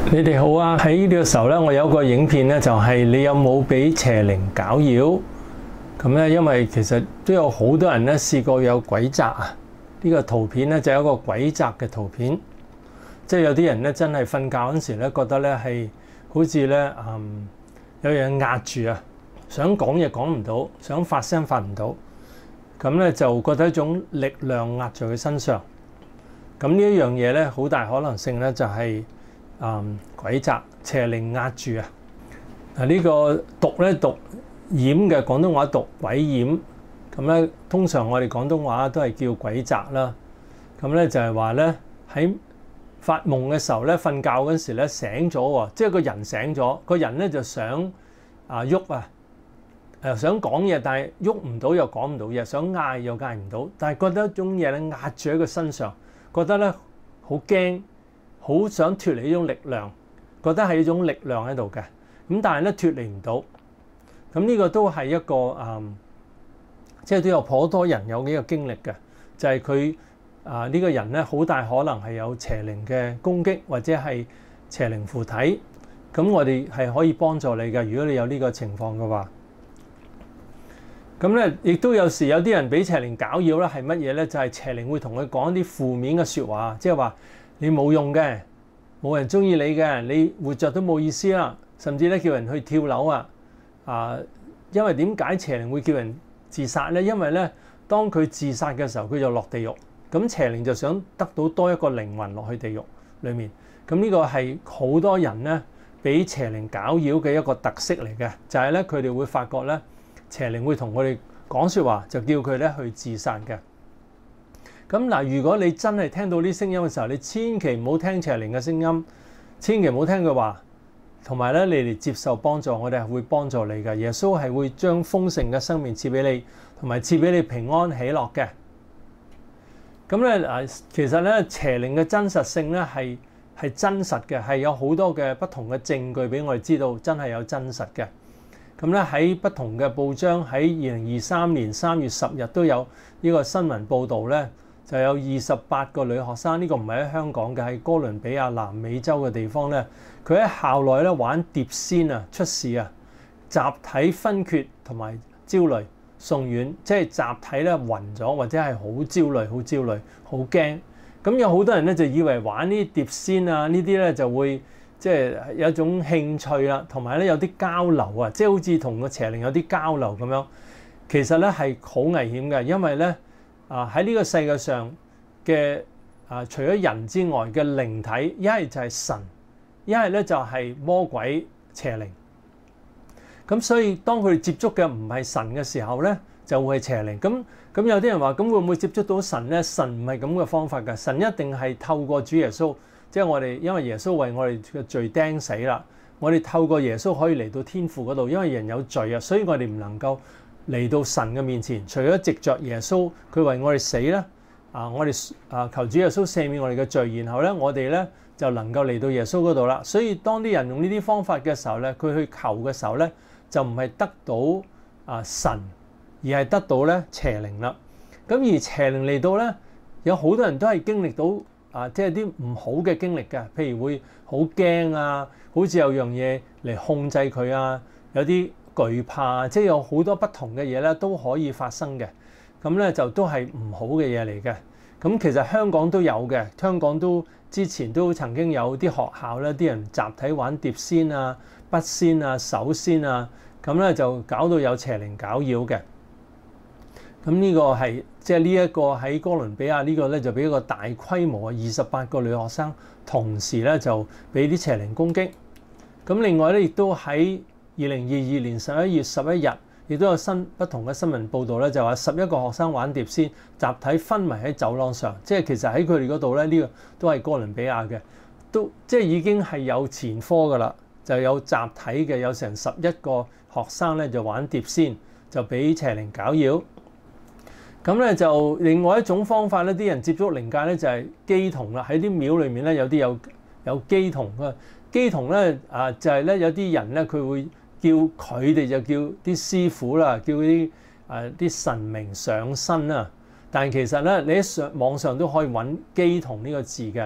你哋好啊！喺呢個時候咧，我有個影片咧，就係你有冇俾邪靈攪擾？咁咧，因為其實都有好多人咧試過有鬼責啊！呢個圖片咧就有一個鬼責嘅圖片，即係有啲人咧真係瞓覺嗰陣時咧，覺得咧係好似咧有嘢壓住啊，想講嘢講唔到，想發聲發唔到，咁咧就覺得一種力量壓在佢身上。咁呢一樣嘢咧，好大可能性咧就係鬼責邪靈壓住啊！呢個讀咧讀掩嘅廣東話讀鬼掩，咁咧通常我哋廣東話都係叫鬼責啦。咁咧就係話咧喺發夢嘅時候咧，瞓覺嗰時咧醒咗喎，即係個人醒咗，個人咧就想喐啊，想講嘢，但係喐唔到又講唔到嘢，想嗌又嗌唔到，但係覺得一種嘢咧壓住喺佢身上，覺得咧好驚。好想脫離呢種力量，覺得係一種力量喺度嘅，咁但係咧脫離唔到，咁呢個都係一個即係都有頗多人有呢個經歷嘅，就係佢呢個人咧好大可能係有邪靈嘅攻擊或者係邪靈附體，咁我哋係可以幫助你嘅，如果你有呢個情況嘅話，咁咧亦都有時有啲人俾邪靈攪擾啦，係乜嘢咧？就係邪靈會同佢講啲負面嘅説話，即係話。你冇用嘅，冇人中意你嘅，你活着都冇意思啦。甚至咧叫人去跳樓啊！因為點解邪靈會叫人自殺咧？因為咧，當佢自殺嘅時候，佢就落地獄。咁邪靈就想得到多一個靈魂落去地獄裡面。咁呢個係好多人咧俾邪靈攪擾嘅一個特色嚟嘅，就係咧佢哋會發覺咧邪靈會同佢哋講説話，就叫佢咧去自殺嘅。咁嗱，如果你真係聽到啲聲音嘅時候，你千祈唔好聽邪靈嘅聲音，千祈唔好聽佢話，同埋咧你嚟接受幫助，我哋係會幫助你嘅。耶穌係會將豐盛嘅生命賜俾你，同埋賜俾你平安喜樂嘅。咁咧其實咧邪靈嘅真實性咧係真實嘅，係有好多嘅不同嘅證據俾我哋知道，真係有真實嘅。咁咧喺不同嘅報章喺2023年3月10日都有呢個新聞報導咧。就有28個女學生，呢個唔係喺香港嘅，喺哥倫比亞南美洲嘅地方咧，佢喺校內咧玩碟仙啊，出事啊，集體昏厥同埋焦慮送院，即係集體咧暈咗或者係好焦慮、好驚。咁有好多人咧就以為玩呢啲碟仙啊，呢啲咧就會即係有一種興趣啦，同埋咧有啲交流啊，即係好似同個邪靈有啲交流咁樣。其實咧係好危險嘅，因為咧。喺呢個世界上嘅除咗人之外嘅靈體，一係就係神，一係咧就係魔鬼邪靈。咁所以當佢哋接觸嘅唔係神嘅時候咧，就會係邪靈。咁有啲人話：咁會唔會接觸到神咧？神唔係咁嘅方法㗎，神一定係透過主耶穌，即係我哋因為耶穌為我哋嘅罪釘死啦，我哋透過耶穌可以嚟到天父嗰度，因為人有罪啊，所以我哋唔能夠。嚟到神嘅面前，除咗藉着耶穌，佢為我哋死啦，我哋求主耶穌赦免我哋嘅罪，然後咧我哋咧就能夠嚟到耶穌嗰度啦。所以當啲人用呢啲方法嘅時候咧，佢去求嘅時候咧，就唔係得到神，而係得到咧邪靈啦。咁而邪靈嚟到咧，有好多人都係經歷到即係啲唔好嘅經歷嘅，譬如會好驚啊，好似有樣嘢嚟控制佢啊，有啲。懼怕，即係有好多不同嘅嘢咧，都可以發生嘅。咁咧就都係唔好嘅嘢嚟嘅。咁其實香港都有嘅，香港都之前都曾經有啲學校咧，啲人集體玩碟仙啊、筆仙啊、手仙啊，咁咧就搞到有邪靈攪擾嘅。咁呢個係即係呢一個喺哥倫比亞呢個咧，就俾一個大規模嘅28個女學生同時咧就俾啲邪靈攻擊。咁另外咧亦都喺2022年11月11日，亦都有不同嘅新聞報導咧，就話11個學生玩碟仙，集體昏迷喺走廊上。即係其實喺佢哋嗰度咧，呢個都係哥倫比亞嘅，都即係已經係有前科噶啦，就有集體嘅，有成11個學生咧就玩碟仙，就俾邪靈攪擾。咁咧就另外一種方法咧，啲人接觸靈界咧就係乩童啦，喺啲廟裏面咧有啲有乩童嘅。乩童咧就係咧有啲人咧佢會。叫佢哋就叫啲師傅啦，叫啲神明上身啊。但係其實咧，你喺網上都可以揾乩童呢個字嘅。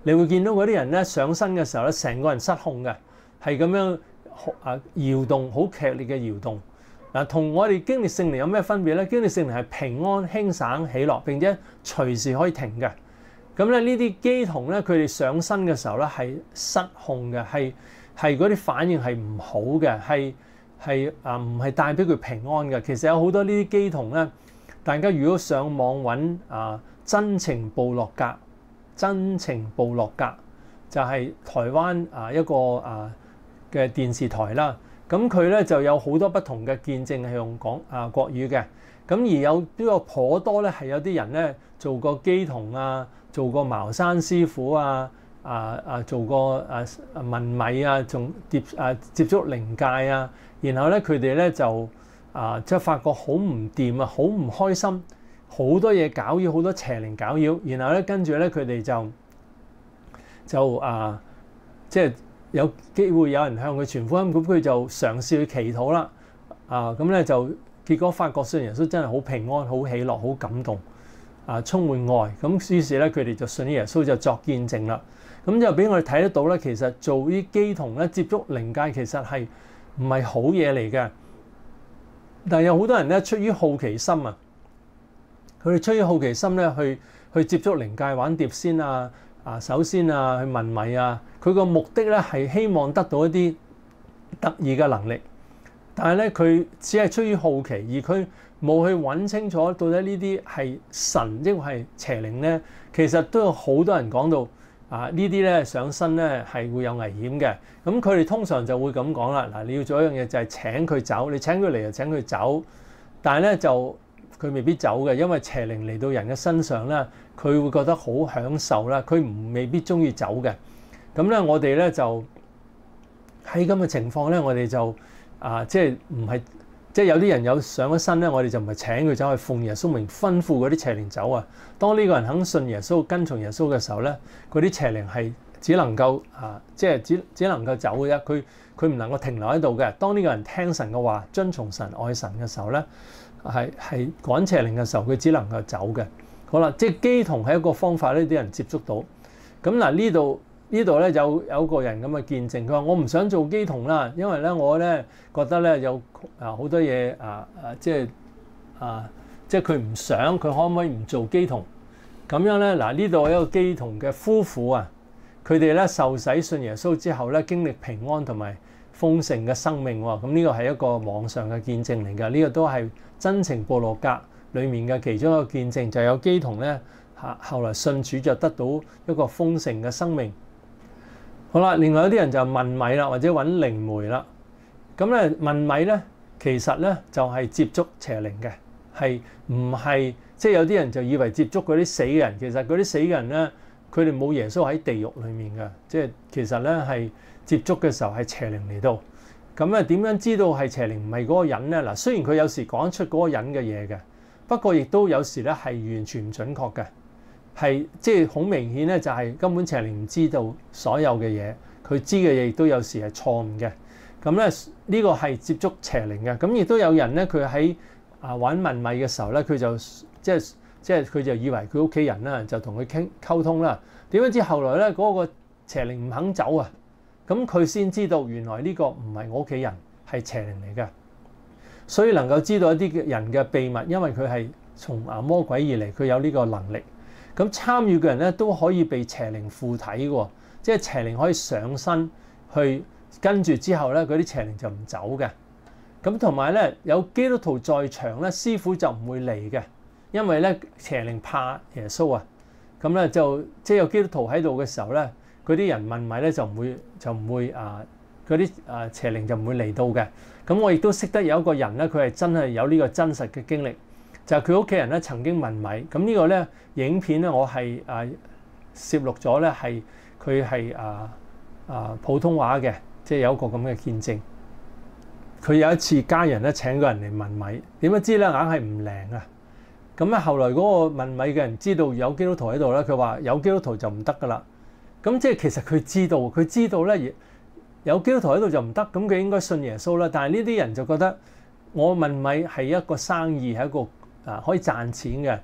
你會見到嗰啲人咧上身嘅時候咧，成個人失控嘅，係咁樣搖動，好劇烈嘅搖動。嗱，同我哋經歷聖靈有咩分別咧？經歷聖靈係平安、輕省、喜樂，並且隨時可以停嘅。咁咧呢啲乩童咧，佢哋上身嘅時候咧係失控嘅，係嗰啲反應係唔好嘅，係唔係帶俾佢平安嘅。其實有好多呢啲乩童咧，大家如果上網揾真情部落格，真情部落格就係台灣一個嘅電視台啦。咁佢咧就有好多不同嘅見證係用講國語嘅。咁而有呢個頗多咧係有啲人咧做過乩童啊，做過茅山師傅做過問米仲接觸靈界啊，然後咧佢哋咧就即係發覺好唔掂啊，好唔開心，好多嘢搞擾，好多邪靈搞擾，然後咧跟住咧佢哋就即係有機會有人向佢傳福音，咁佢就嘗試去祈禱啦，咁咧就結果發覺信耶穌真係好平安、好喜樂、好感動，充滿愛，咁於是咧佢哋就信耶穌就作見證啦。咁就俾我哋睇得到咧，其實做啲乩童咧接觸靈界其實係唔係好嘢嚟嘅。但係有好多人咧出於好奇心啊，佢哋出於好奇心咧去接觸靈界玩碟仙首先去問米佢個目的咧係希望得到一啲特異嘅能力，但係咧佢只係出於好奇，而佢冇去揾清楚到底呢啲係神抑或係邪靈咧。其實都有好多人講到呢啲咧上身咧係會有危險嘅。咁佢哋通常就會咁講啦。嗱，你要做一樣嘢就係請佢走，你請佢嚟就請佢走，但係咧就佢未必走嘅，因為邪靈嚟到人嘅身上咧，佢會覺得好享受啦，佢未必中意走嘅。咁咧我哋咧就喺咁嘅情況咧，我哋就即係唔係即係有啲人有上咗身咧，我哋就唔係請佢走，去奉耶穌名吩咐嗰啲邪靈走啊。當呢個人肯信耶穌、跟從耶穌嘅時候咧，嗰啲邪靈係只能夠即係只能夠走嘅啫，佢唔能夠停留喺度嘅。當呢個人聽神嘅話、遵從神、愛神嘅時候咧，係趕邪靈嘅時候，佢只能夠走嘅。好啦，即係乩童係一個方法，呢啲人接觸到。咁嗱，呢度咧有個人咁嘅見證，佢話我唔想做乩童啦，因為咧我咧覺得咧有好多嘢即係佢唔想，佢可唔可以唔做乩童？咁樣咧嗱，呢度有一個乩童嘅夫婦佢哋咧受洗信耶穌之後咧，經歷平安同埋豐盛嘅生命喎。咁呢個係一個網上嘅見證嚟㗎，呢個都係真情部落格裡面嘅其中一個見證，就有乩童咧後來信主就得到一個豐盛嘅生命。好啦，另外有啲人就問米啦，或者揾靈媒啦。咁咧問米咧，其實咧就係接觸邪靈嘅，係唔係即係有啲人就以為接觸嗰啲死嘅人，其實嗰啲死嘅人咧，佢哋冇耶穌喺地獄裡面嘅，即係其實咧係接觸嘅時候係邪靈嚟到。咁啊點樣知道係邪靈唔係嗰個人咧？嗱，雖然佢有時講得出嗰個人嘅嘢嘅，不過亦都有時咧係完全唔準確嘅。係即係好明顯咧，就係根本邪靈唔知道所有嘅嘢，佢知嘅嘢亦都有時係錯誤嘅。咁咧呢個係接觸邪靈嘅。咁亦都有人咧，佢喺玩問米嘅時候咧，佢就即係佢就以為佢屋企人啦，就同佢溝通啦。點樣知後來咧嗰個邪靈唔肯走啊？咁佢先知道原來呢個唔係我屋企人，係邪靈嚟嘅。所以能夠知道一啲人嘅秘密，因為佢係從魔鬼而嚟，佢有呢個能力。咁參與嘅人咧都可以被邪靈附體嘅，即係邪靈可以上身去跟住之後咧，嗰啲邪靈就唔走嘅。咁同埋咧有基督徒在場咧，師傅就唔會嚟嘅，因為咧邪靈怕耶穌啊。咁咧就即係有基督徒喺度嘅時候咧，嗰啲人問米咧就唔會嗰啲邪靈就唔會嚟到嘅。咁我亦都識得有一個人咧，佢係真係有呢個真實嘅經歷。就係佢屋企人咧曾經問米，咁呢個咧影片咧我係攝錄咗咧，係佢係普通話嘅，即係有一個咁嘅見證。佢有一次家人咧請個人嚟問米，點樣知咧硬係唔靈啊？咁咧後來嗰個問米嘅人知道有基督徒喺度咧，佢話有基督徒就唔得噶啦。咁即係其實佢知道咧有基督徒喺度就唔得，咁佢應該信耶穌啦。但係呢啲人就覺得我問米係一個生意，係一個可以賺錢嘅，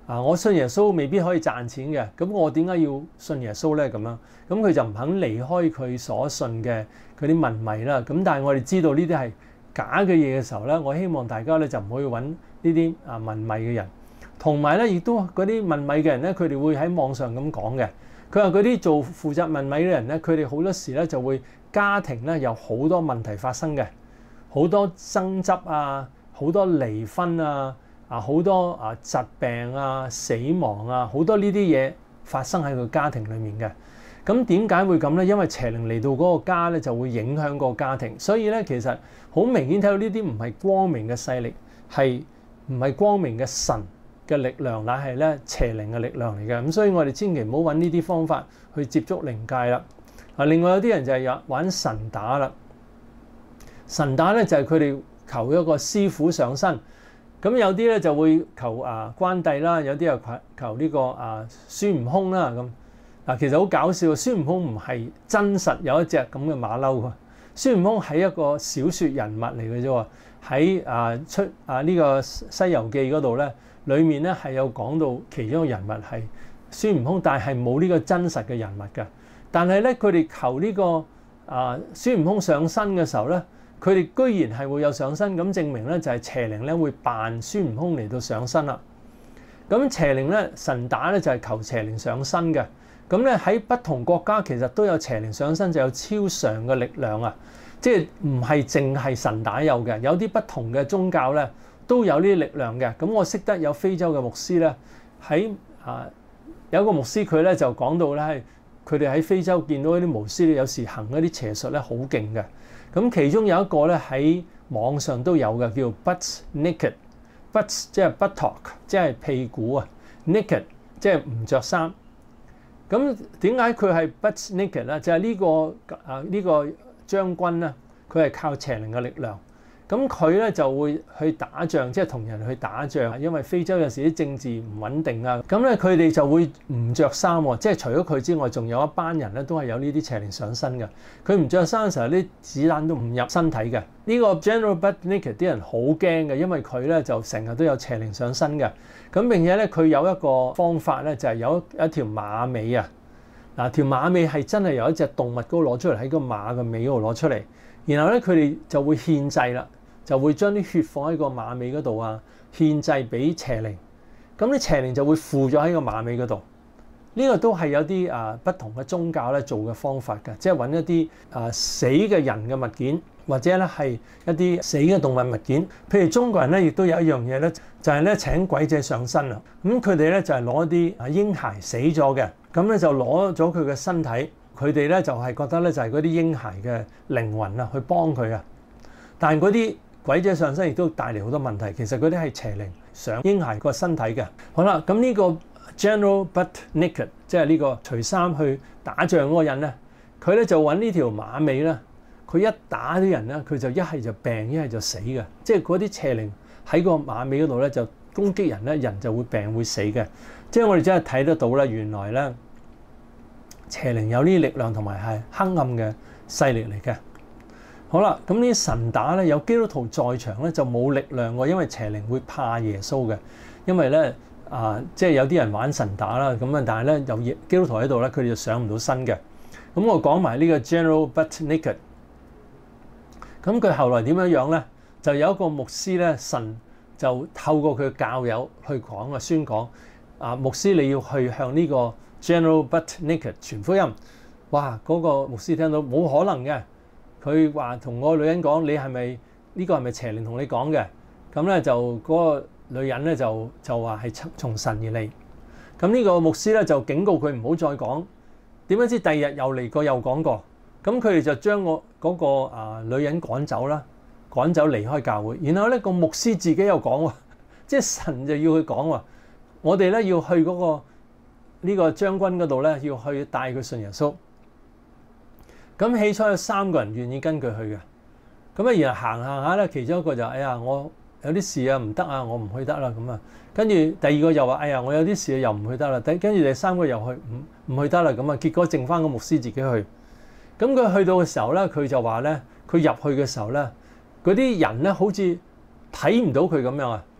我信耶穌未必可以賺錢嘅，咁我點解要信耶穌咧？咁樣，咁佢就唔肯離開佢所信嘅嗰啲問米啦。咁但係我哋知道呢啲係假嘅嘢嘅時候咧，我希望大家咧就唔好去揾呢啲問米嘅人，同埋咧亦都嗰啲問米嘅人咧，佢哋會喺網上咁講嘅。佢話嗰啲負責問米嘅人咧，佢哋好多時咧就會家庭咧有好多問題發生嘅，好多爭執啊，好多離婚啊。好多疾病啊、死亡啊，好多呢啲嘢發生喺個家庭裡面嘅。咁點解會咁咧？因為邪靈嚟到嗰個家咧，就會影響個家庭。所以咧，其實好明顯睇到呢啲唔係光明嘅勢力，係唔係光明嘅神嘅力量，乃係咧邪靈嘅力量嚟嘅。咁所以我哋千祈唔好揾呢啲方法去接觸靈界啦。另外有啲人就係玩神打啦。神打咧就係佢哋求一個師傅上身。咁有啲咧就會求關帝啦，有啲又求呢個孫悟空啦咁。其實好搞笑，孫悟空唔係真實有一隻咁嘅馬騮喎。孫悟空係一個小説人物嚟嘅啫喎。喺呢個《西遊記》嗰度咧，裡面咧係有講到其中一個人物係孫悟空，但係冇呢個真實嘅人物嘅。但係咧，佢哋求呢個孫悟空上身嘅時候咧，佢哋居然係會有上身，咁證明咧就係邪靈咧會扮孫悟空嚟到上身啦。咁邪靈咧神打咧就係求邪靈上身嘅。咁咧喺不同國家其實都有邪靈上身，就有超常嘅力量啊！即係唔係淨係神打有嘅，有啲不同嘅宗教咧都有呢啲力量嘅。咁我識得有非洲嘅牧師咧，有一個牧師佢咧就講到咧，佢哋喺非洲見到啲巫師咧，有時行嗰啲邪術咧好勁嘅。咁其中有一個咧喺網上都有嘅，叫 butt naked，butt 即係 buttock， 即係屁股啊 ，naked 即係唔着衫。咁點解佢係 butt naked 咧？就係呢個將軍咧，佢係靠邪靈嘅力量。咁佢咧就會去打仗，即係同人去打仗。因為非洲有時啲政治唔穩定啊，咁咧佢哋就會唔着衫喎。即係除咗佢之外，仲有一班人咧都係有呢啲邪靈上身嘅。佢唔着衫嘅時候，啲子彈都唔入身體嘅。呢個 General Butt Naked 啲人好驚嘅，因為佢咧就成日都有邪靈上身嘅。咁並且咧佢有一個方法咧，就係有一條馬尾啊。條馬尾係真係由一隻動物嗰度攞出嚟，喺個馬嘅尾嗰度攞出嚟。然後咧佢哋就會獻祭啦，就會將啲血放喺個馬尾嗰度啊，獻祭俾邪靈。咁啲邪靈就會附咗喺個馬尾嗰度。呢個都係有啲不同嘅宗教咧做嘅方法嘅，即係揾一啲死嘅人嘅物件，或者咧係一啲死嘅動物物件。譬如中國人咧，亦都有一樣嘢咧，就係咧請鬼仔上身啊。咁佢哋咧就係攞一啲嬰孩死咗嘅，咁咧就攞咗佢嘅身體，佢哋咧就係覺得咧就係嗰啲嬰孩嘅靈魂啊，去幫佢啊。但係嗰啲鬼仔上身亦都帶嚟好多問題，其實嗰啲係邪靈上嬰孩個身體嘅。好啦，咁呢個 General Butt Naked， 即係呢個除衫去打仗嗰個人咧，佢咧就揾呢條馬尾咧，佢一打啲人咧，佢就一係就病，一係就死嘅。即係嗰啲邪靈喺個馬尾嗰度咧就攻擊人咧，人就會病會死嘅。即係我哋真係睇得到咧，原來咧邪靈有呢啲力量同埋係黑暗嘅勢力嚟嘅。好啦，咁呢啲神打咧有基督徒在場咧就冇力量喎，因為邪靈會怕耶穌嘅，因為咧即係有啲人玩神打啦，咁啊，但係咧有基督徒喺度咧，佢哋就上唔到身嘅。咁我講埋呢個 General Butt Naked。咁佢後來點樣咧？就有一個牧師咧，神就透過佢嘅教友去講宣講牧師你要去向呢個 General Butt Naked 傳福音。哇！嗰個牧師聽到冇可能嘅。佢話同個女人講：你係咪呢個係咪邪靈同你講嘅？咁咧就嗰個女人咧就話係從神而嚟。咁呢個牧師咧就警告佢唔好再講。點樣知第二日又嚟過又講過。咁佢哋就將嗰個女人趕走啦，趕走離開教會。然後咧個牧師自己又講喎，即係神就要佢講喎。我哋咧要去呢個將軍嗰度咧，要去帶佢信耶穌。咁起初有3個人願意跟佢去嘅，咁然後行下咧，其中一個就哎呀，我有啲事啊，唔得啊，我唔去得啦咁啊。跟住第二個又話：哎呀，我有啲事又唔去得啦。跟住第3個又唔去得啦咁啊。結果剩翻個牧師自己去。咁佢去到嘅時候咧，佢就話咧，佢入去嘅時候咧，嗰啲人咧好似睇唔到佢咁樣啊，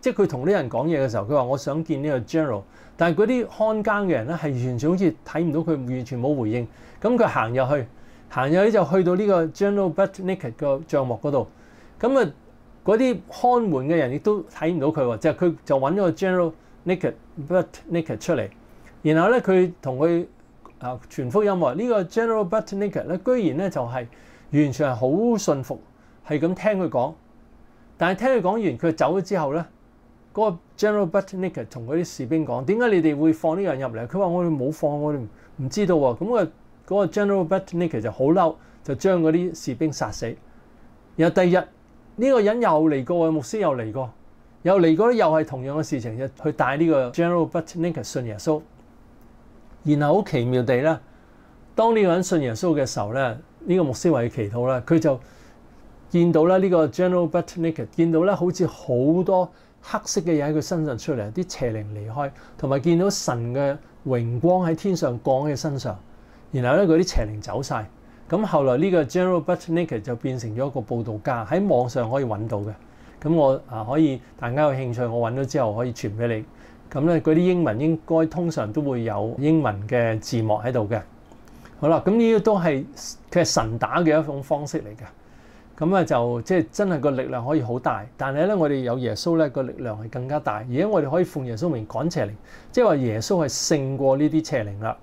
即係佢同啲人講嘢嘅時候，佢話我想見呢個 general， 但係嗰啲看更嘅人咧係完全好似睇唔到佢，完全冇回應。咁佢行入去就去到呢個 General Butt-Naked 個帳幕嗰度。咁啊嗰啲看門嘅人亦都睇唔到佢喎，佢就揾咗個 General Butt-Naked 出嚟，然後咧佢同佢傳福音喎。呢個 General Butt-Naked 咧，居然咧就係完全係好順服，係咁聽佢講。但係聽佢講完，佢走咗之後咧，嗰個 General Butt-Naked 同嗰啲士兵講：點解你哋會放呢個人入嚟？佢話：我哋冇放，我哋唔知道喎。咁嗰個 General Butt-Naked 就好嬲，就將嗰啲士兵殺死。然後第二日呢個人又嚟過，牧師又嚟過，又係同樣嘅事情，去帶呢個 General Butt-Naked 信耶穌。然後好奇妙地咧，當呢個人信耶穌嘅時候咧，呢個牧師為佢祈禱咧，佢就見到咧呢個 General Butt-Naked， 見到咧好似好多黑色嘅嘢喺佢身上出嚟，啲邪靈離開，同埋見到神嘅榮光喺天上降喺佢身上。然後咧嗰啲邪靈走晒。咁後來呢個 General Butt-Naked 就變成咗一個佈道家，喺網上可以揾到嘅。咁我可以，大家有興趣，我揾咗之後可以傳俾你。咁咧嗰啲英文應該通常都會有英文嘅字幕喺度嘅。好啦，咁呢啲都係其實神打嘅一種方式嚟嘅。咁啊就即係真係個力量可以好大，但係咧我哋有耶穌咧個力量係更加大，而且我哋可以奉耶穌名趕邪靈，即係話耶穌係勝過呢啲邪靈啦。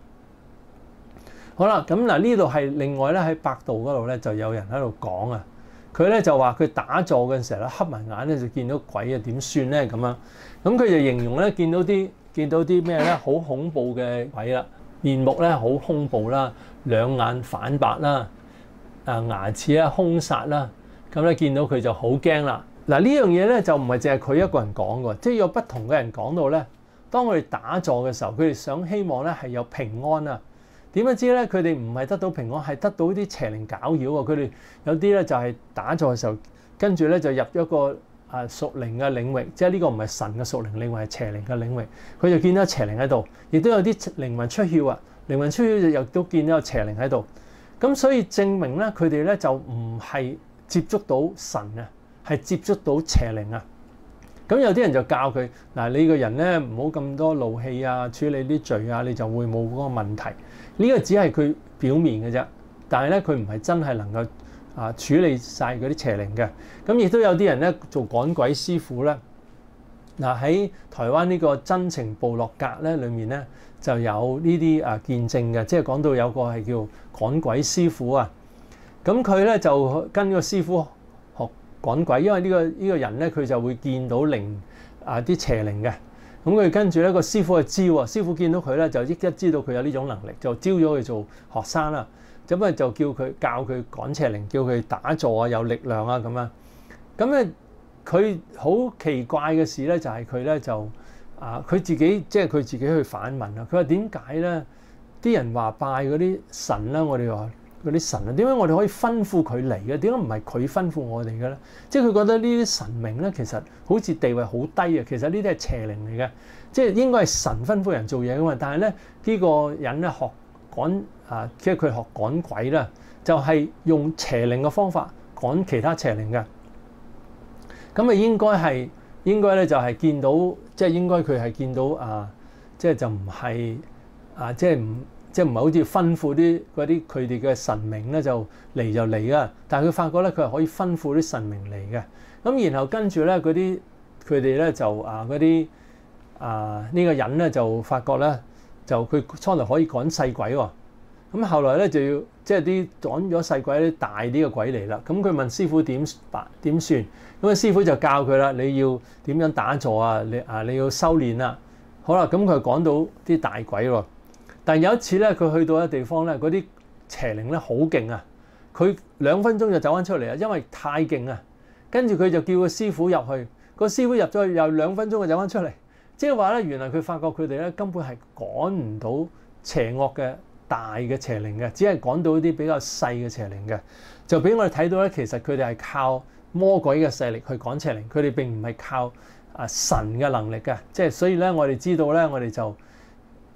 好啦，咁嗱呢度係另外咧喺百度嗰度咧就有人喺度講啊，佢咧就話佢打坐嘅時候咧瞌埋眼咧就見到鬼啊，點算咧咁樣？咁佢就形容咧見到啲咩咧好恐怖嘅鬼啦，面目咧好恐怖啦，兩眼反白啦。牙齒咧兇殺啦，咁咧見到佢就好驚啦。嗱呢樣嘢咧就唔係淨係佢一個人講嘅，即係有不同嘅人講到咧。當佢哋打坐嘅時候，佢哋希望咧係有平安啊。點樣知咧？佢哋唔係得到平安，係得到啲邪靈攪擾啊。佢哋有啲咧就係打坐嘅時候，跟住咧就入咗個屬靈嘅領域，即係呢個唔係神嘅屬靈領域，係邪靈嘅領域。佢就見到邪靈喺度，亦都有啲靈魂出竅啊。靈魂出竅就又都見到有邪靈喺度。咁所以證明咧，佢哋咧就唔係接觸到神啊，係接觸到邪靈啊。咁有啲人就教佢嗱，你個人咧唔好咁多怒氣啊，處理啲罪啊，你就會冇嗰個問題。呢個只係佢表面嘅啫，但係咧佢唔係真係能夠處理晒嗰啲邪靈嘅。咁亦都有啲人咧做趕鬼師傅咧。嗱喺台灣呢個真情部落格咧裏面咧就有呢啲見證嘅，即係講到有個係叫趕鬼師傅啊。咁佢咧就跟個師傅學趕鬼，因為呢個人咧佢就會見到啲邪靈嘅。咁佢跟住咧個師傅就知喎，師傅見到佢咧就即刻知道佢有呢種能力，就招咗佢做學生啦。咁啊就教佢趕邪靈，叫佢打坐啊，有力量啊咁樣。咁咧佢好奇怪嘅事咧就係佢咧就佢自己即係佢自己去反問啊。佢話點解咧啲人話拜嗰啲神啦，我哋話嗰啲神啊，點解我哋可以吩咐佢嚟嘅？點解唔係佢吩咐我哋嘅咧？即係佢覺得呢啲神明咧，其實好似地位好低啊。其實呢啲係邪靈嚟嘅，即係應該係神吩咐人做嘢噶嘛。但係咧呢個人咧學即係佢學趕鬼啦，就係用邪靈嘅方法趕其他邪靈嘅。咁啊應該咧就係見到，即係應該佢係見到即係就唔係即係唔係好似吩咐嗰啲佢哋嘅神明咧就嚟啊！但係佢發覺咧佢係可以吩咐啲神明嚟嘅。咁然後跟住咧佢哋咧就嗰啲呢個人咧就發覺咧就佢初頭可以趕細鬼喎。咁後來咧就要即係啲趕咗細鬼啲大啲嘅鬼嚟啦。咁佢問師傅點算？咁啊師傅就教佢啦，你要點樣打坐啊？你要修練啦。好啦，咁佢趕到啲大鬼喎。但有一次咧，佢去到一個地方咧，嗰啲邪靈咧好勁啊！佢2分鐘就走翻出嚟啊，因為太勁啊。跟住佢就叫個師傅入去，個師傅入咗去又2分鐘就走翻出嚟。即係話咧，原來佢發覺佢哋咧根本係趕唔到邪惡嘅大嘅邪靈嘅，只係趕到啲比較細嘅邪靈嘅。就俾我哋睇到咧，其實佢哋係靠魔鬼嘅勢力去趕邪靈，佢哋並唔係靠神嘅能力嘅。即係所以咧，我哋知道咧，我哋就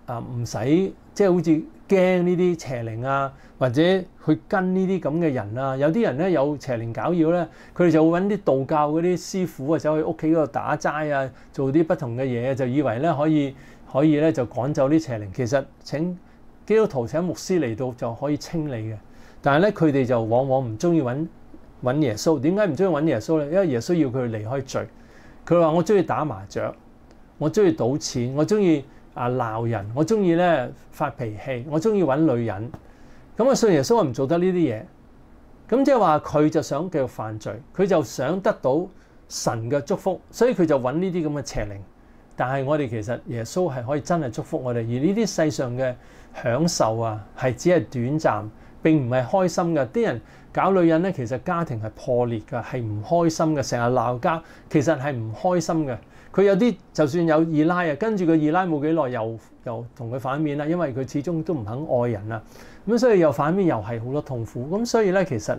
唔使即係好似驚呢啲邪靈啊，或者去跟呢啲咁嘅人啊。有啲人咧有邪靈攪擾咧，佢哋就會揾啲道教嗰啲師傅啊，走去屋企嗰度打齋啊，做啲不同嘅嘢，就以為咧可以咧就趕走啲邪靈。其實請基督徒請牧師嚟到就可以清理嘅，但係咧佢哋就往往唔中意揾耶穌。點解唔中意揾耶穌咧？因為耶穌要佢離開罪。佢話我中意打麻雀，我中意賭錢，我中意鬧人，我中意咧發脾氣，我中意揾女人。咁啊信耶穌我唔做得呢啲嘢。咁即係話佢就想繼續犯罪，佢就想得到神嘅祝福，所以佢就揾呢啲咁嘅邪靈。但係我哋其實耶穌係可以真係祝福我哋，而呢啲世上嘅享受啊，係只係短暫，並唔係開心嘅。啲人搞女人咧，其實家庭係破裂嘅，係唔開心嘅，成日鬧交，其實係唔開心嘅。佢有啲就算有二奶啊，跟住個二奶冇幾耐又同佢反面啦，因為佢始終都唔肯愛人啦，咁所以又反面又係好多痛苦。咁所以咧，其實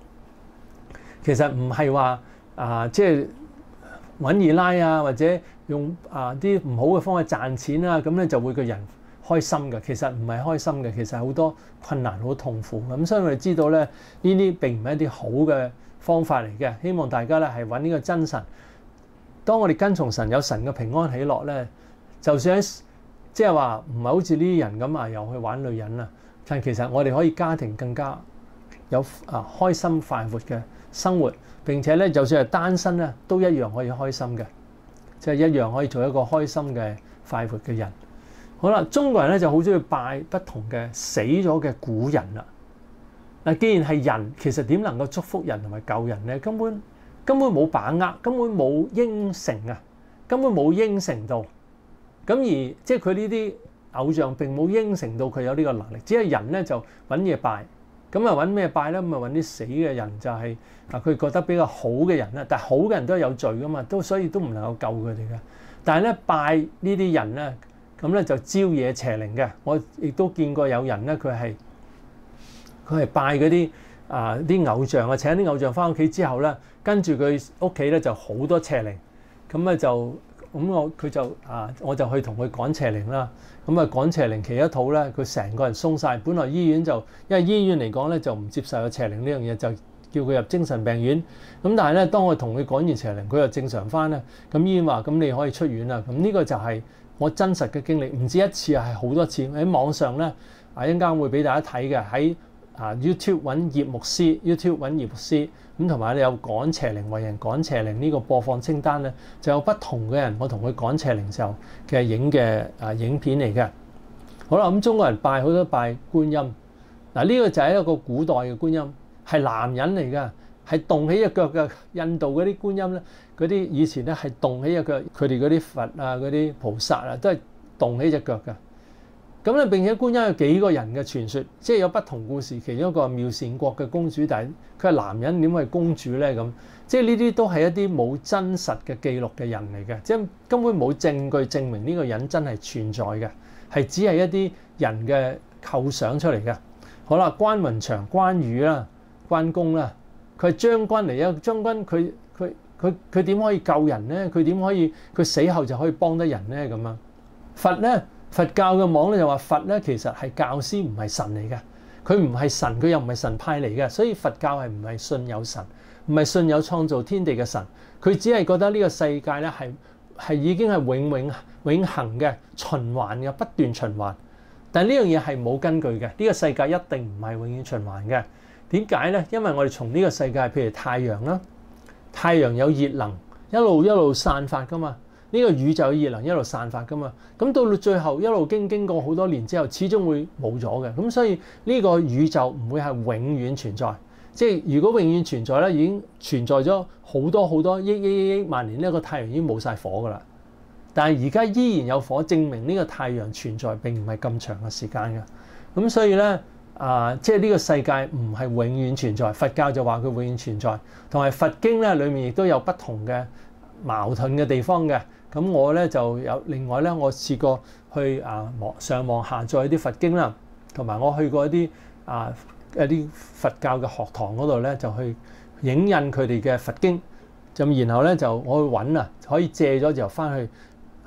唔係話即係揾二奶啊，或者用啲唔好嘅方法賺錢啊，咁咧就會個人開心嘅。其實唔係開心嘅，其實好多困難、好痛苦。咁所以我哋知道咧，呢啲並唔係一啲好嘅方法嚟嘅。希望大家咧係揾呢個真神。當我哋跟從神，有神嘅平安喜樂咧，就算即係話唔係好似呢啲人咁又去玩女人啊，但其實我哋可以家庭更加有開心快活嘅生活，並且咧就算係單身咧，都一樣可以開心嘅，即係一樣可以做一個開心嘅快活嘅人。好啦，中國人咧就好中意拜不同嘅死咗嘅古人啦。嗱，既然係人，其實點能夠祝福人同埋救人咧？根本冇把握，根本冇應承啊，根本冇應承到。咁而即係佢呢啲偶像並冇應承到佢有呢個能力，只係人咧就揾嘢拜。咁揾咩拜咧？咁揾啲死嘅人，就係佢覺得比較好嘅人啦。但係好嘅人都有罪噶嘛，所以都唔能夠救佢哋嘅。但係咧拜呢啲人咧，咁咧就招惹邪靈嘅。我亦都見過有人咧，佢係拜嗰啲啲偶像啊，請啲偶像翻屋企之後咧，跟住佢屋企咧就好多邪靈，咁咧就我就去同佢趕邪靈啦。咁趕邪靈其一套咧，佢成個人鬆晒。本來醫院因為醫院嚟講咧就唔接受有邪靈呢樣嘢，就叫佢入精神病院。咁但係咧，當我同佢趕完邪靈，佢又正常翻咧。咁醫院話：咁你可以出院啦。咁呢個就係我真實嘅經歷，唔止一次啊，係好多次。喺網上咧，一陣間會俾大家睇嘅。喺YouTube 揾葉牧師 ,YouTube 揾葉牧師，咁同埋你有趕邪靈為人趕邪靈呢個播放清單咧，就有不同嘅人，我同佢趕邪靈時候嘅影片嚟嘅。好啦，咁中國人拜好多拜觀音，嗱呢個就係一個古代嘅觀音，係男人嚟㗎，係動起隻腳嘅。印度嗰啲觀音咧，嗰啲以前咧係動起隻腳，佢哋嗰啲佛啊、嗰啲菩薩啊都係動起隻腳㗎。咁咧，並且觀音有幾個人嘅傳說，即係有不同故事。其中一個妙善國嘅公主，但係佢係男人，點會係公主咧？咁即係呢啲都係一啲冇真實嘅記錄嘅人嚟嘅，即係根本冇證據證明呢個人真係存在嘅，係只係一啲人嘅構想出嚟嘅。好啦，關雲長、關羽啦、關公啦，佢係將軍嚟啊！將軍佢點可以救人咧？佢點可以佢死後就可以幫得人咧？咁啊，佛咧。佛教嘅網咧就話佛咧其實係教師，唔係神嚟嘅。佢唔係神，佢又唔係神派嚟嘅，所以佛教係唔係信有神，唔係信有創造天地嘅神。佢只係覺得呢個世界咧係已經係永恆嘅循環嘅，不斷循環。但係呢樣嘢係冇根據嘅，呢個世界一定唔係永遠循環嘅。點解咧？因為我哋從呢個世界，譬如太陽啦，太陽有熱能一路散發噶嘛。呢個宇宙嘅熱能一路散發噶嘛，咁到最後一路經過好多年之後，始終會冇咗嘅。咁所以呢個宇宙唔會係永遠存在。即係如果永遠存在咧，已經存在咗好多億萬年，呢個太陽已經冇晒火噶啦。但係而家依然有火，證明呢個太陽存在並唔係咁長嘅時間嘅。咁所以咧即係呢個世界唔係永遠存在。佛教就話佢永遠存在，同埋佛經咧裡面亦都有不同嘅矛盾嘅地方嘅。咁我咧就有另外咧，我試過去上網下載一啲佛經啦，同埋我去過一啲佛教嘅學堂嗰度咧，就去影印佢哋嘅佛經。咁然後咧就我去揾可以借咗就翻去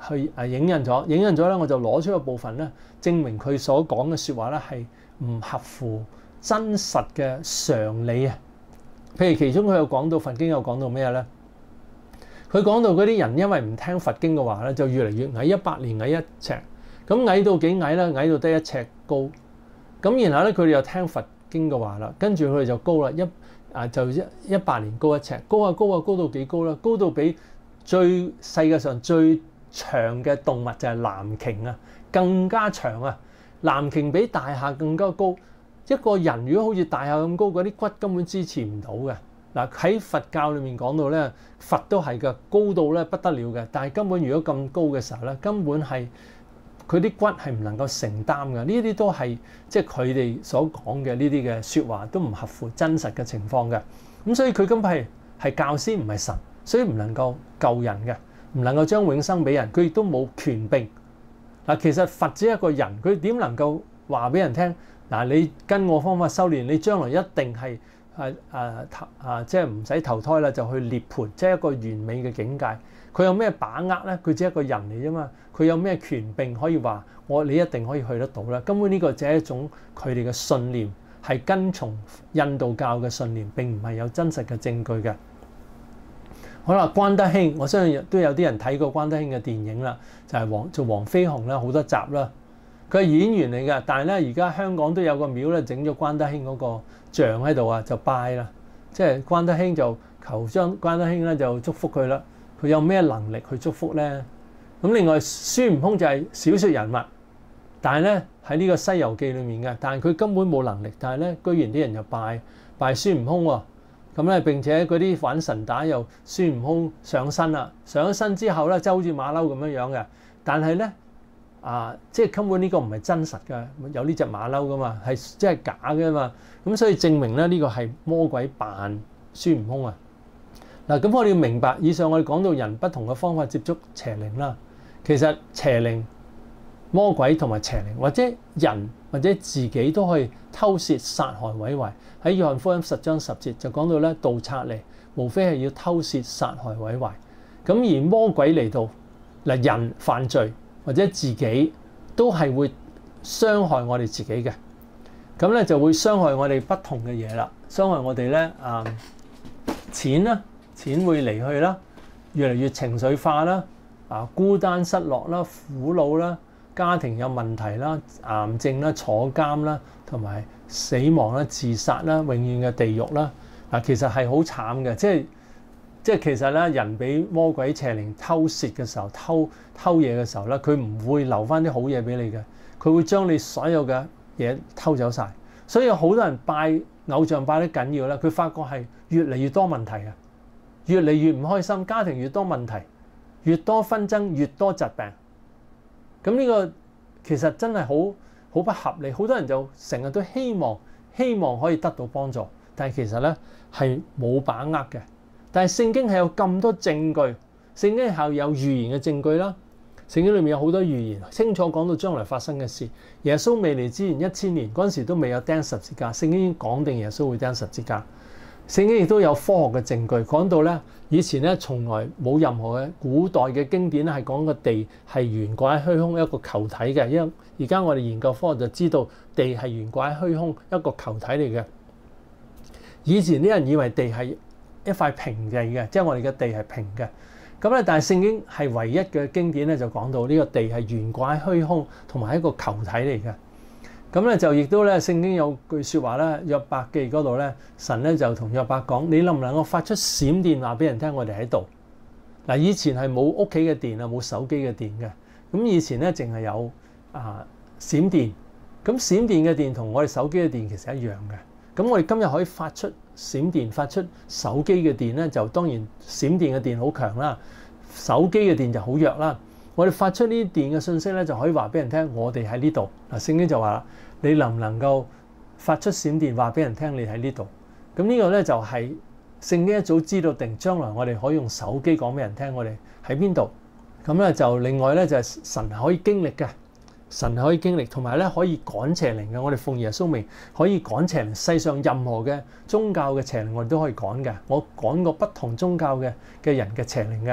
去影印咗，影印咗咧，我就攞出一部分咧，證明佢所講嘅説話咧係唔合乎真實嘅常理啊。譬如其中佢有講到佛經有講到咩咧？佢講到嗰啲人因為唔聽佛經嘅話咧，就越嚟越矮，100年矮1尺，咁矮到幾矮咧？矮到得1尺高。咁然後咧，佢哋又聽佛經嘅話啦，跟住佢哋就高啦，就100年高1尺，高啊高啊，高到幾高啦？高到比世界上最長嘅動物就係藍鯨啊，更加長啊！藍鯨比大廈更加高。一個人如果好似大廈咁高，嗰啲骨根本支持唔到嘅。嗱，喺佛教裏面講到咧，佛都係嘅，高到咧不得了嘅。但係根本如果咁高嘅時候咧，根本係佢啲骨係唔能夠承擔嘅。呢啲都係即係佢哋所講嘅呢啲嘅説話都唔合乎真實嘅情況嘅。咁所以佢根本係教師唔係神，所以唔能夠救人嘅，唔能夠將永生俾人。佢亦都冇權柄。嗱，其實佛只係一個人，佢點能夠話俾人聽？嗱，你跟我方法修練，你將來一定係即係唔使投胎啦，就去涅槃，即係一個完美嘅境界。佢有咩把握咧？佢只係一個人嚟啫嘛。佢有咩權柄可以話你一定可以去得到咧？根本呢個只係一種佢哋嘅信念，係跟從印度教嘅信念，並唔係有真實嘅證據嘅。好啦，關德興，我相信都有啲人睇過關德興嘅電影啦，就係做黃飛鴻啦，好多集啦。佢係演員嚟㗎，但係咧而家香港都有個廟咧，整咗關德興嗰個像喺度啊，就拜啦。即係關德興就求將關德興咧就祝福佢啦。佢有咩能力去祝福咧？咁另外孫悟空就係小說人物，但係咧喺呢個《西遊記》裏面嘅，但係佢根本冇能力，但係咧居然啲人就拜孫悟空喎。咁咧並且嗰啲玩神打又孫悟空上身啦，上咗身之後咧，即係好似馬騮咁樣樣嘅，但係咧。即係根本呢個唔係真實嘅，有呢隻馬騮噶嘛，係即係假嘅嘛。咁所以證明咧呢個係魔鬼扮孫悟空啊。嗱，咁我哋要明白，以上我哋講到人不同嘅方法接觸邪靈啦。其實邪靈、魔鬼同埋邪靈，或者人或者自己都可以偷竊、殺害、毀壞。喺約翰福音10章10節就講到咧，盜賊嚟，無非係要偷竊、殺害、毀壞。咁而魔鬼嚟到嗱，人犯罪。或者自己都係會傷害我哋自己嘅，咁咧就會傷害我哋不同嘅嘢啦，傷害我哋咧錢啦，錢會離去啦，越嚟越情緒化啦，孤單失落啦，苦惱啦，家庭有問題啦，癌症啦，坐監啦，同埋死亡啦，自殺啦，永遠嘅地獄啦。其實係好慘嘅，即係其實咧，人俾魔鬼邪靈偷竊嘅時候，偷嘢嘅時候咧，佢唔會留翻啲好嘢俾你嘅，佢會將你所有嘅嘢偷走晒。所以有好多人拜偶像拜得緊要啦，佢發覺係越嚟越多問題啊，越嚟越唔開心，家庭越多問題，越多紛爭，越多疾病。咁呢個其實真係好不合理，好多人就成日都希望可以得到幫助，但係其實咧係冇把握嘅。但係聖經係有咁多證據，聖經係有預言嘅證據啦。聖經裏面有好多預言，清楚講到將來發生嘅事。耶穌未嚟之前1000年嗰陣時都未有釘十字架，聖經已經講定耶穌會釘十字架。聖經亦都有科學嘅證據，講到咧以前咧從來冇任何嘅古代嘅經典咧係講個地係懸掛喺虛空一個球體嘅，因為而家我哋研究科學就知道地係懸掛喺虛空一個球體嚟嘅。以前啲人以為地係一塊平地嘅，即係我哋嘅地係平嘅。咁咧，但係聖經係唯一嘅經典咧，就講到呢個地係懸掛喺虛空，同埋一個球體嚟嘅。咁咧就亦都咧，聖經有句説話咧，約伯記嗰度咧，神咧就同約伯講：你能唔能夠發出閃電話俾人聽，我哋喺度？嗱，以前係冇屋企嘅電啊，冇手機嘅電嘅。咁以前咧，淨係有閃電。咁閃電嘅電同我哋手機嘅電其實一樣嘅。咁我哋今日可以發出閃電，發出手機嘅電咧，就當然閃電嘅電好強啦，手機嘅電就好弱啦。我哋發出呢啲電嘅信息咧，就可以話俾人聽，我哋喺呢度。嗱，聖經就話啦，你能唔能夠發出閃電話俾人聽，你喺呢度？咁呢個咧就係聖經一早知道定，將來我哋可以用手機講俾人聽，我哋喺邊度。咁咧就另外咧就係神可以經歷嘅。神可以經歷，同埋咧可以趕邪靈嘅。我哋奉耶穌名可以趕邪靈。世上任何嘅宗教嘅邪靈，我哋都可以趕嘅。我趕過不同宗教嘅人嘅邪靈嘅。